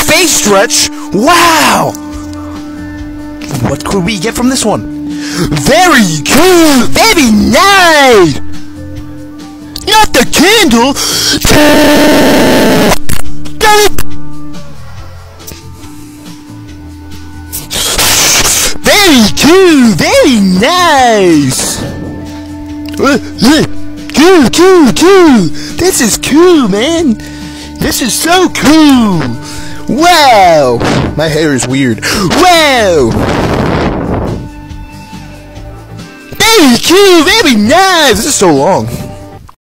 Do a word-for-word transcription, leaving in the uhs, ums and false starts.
face stretch? Wow! What could we get from this one? Very cool! Very nice! Not the candle! Very cool! Very nice! Cool, cool, cool! This is cool, man! This is so cool! Wow! My hair is weird. Wow! Very cool! Very nice! This is so long.